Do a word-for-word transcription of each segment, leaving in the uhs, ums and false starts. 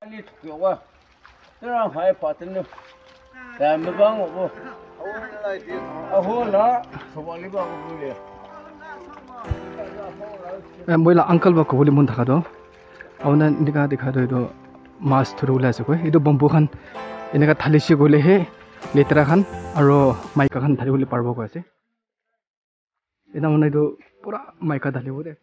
你出我，这让害怕真的，咱们帮我不，啊好了，说话你帮我不了。 Eh, moi la uncle ba ko boli mun thaka do awna nika dikha do do mas thuru la sakoi edo bamboo khan enaka thalisi gole he letra khan aro maika khan thari boli parbo ko ase ena mona do pura maika dhalibo de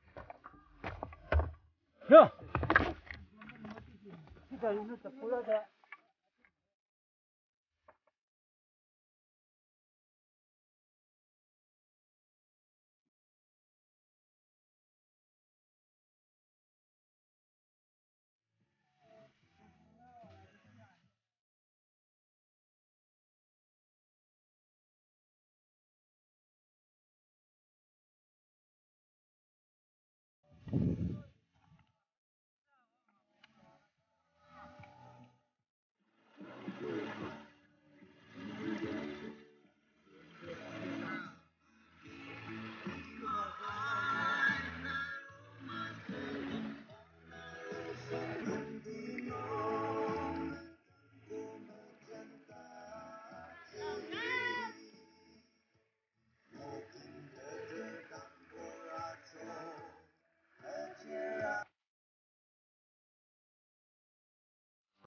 야, 이거 이거 다 보여줘.